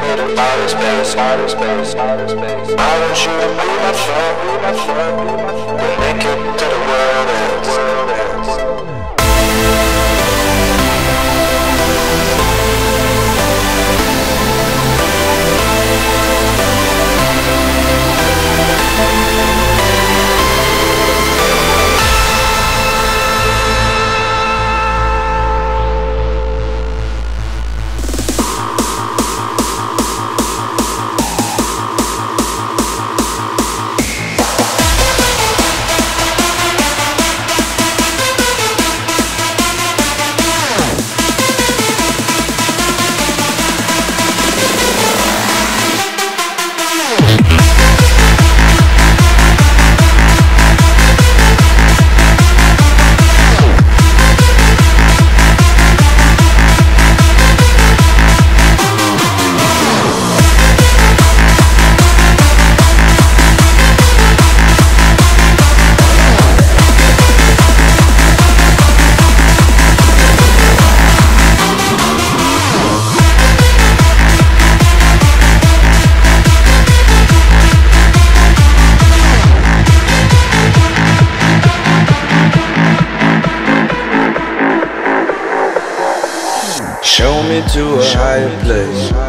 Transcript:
to outer space, outer space, outer space. I want you to be my friend, be my friend, be my friend. We'll make it to the world ends, world ends. Show me to a higher place.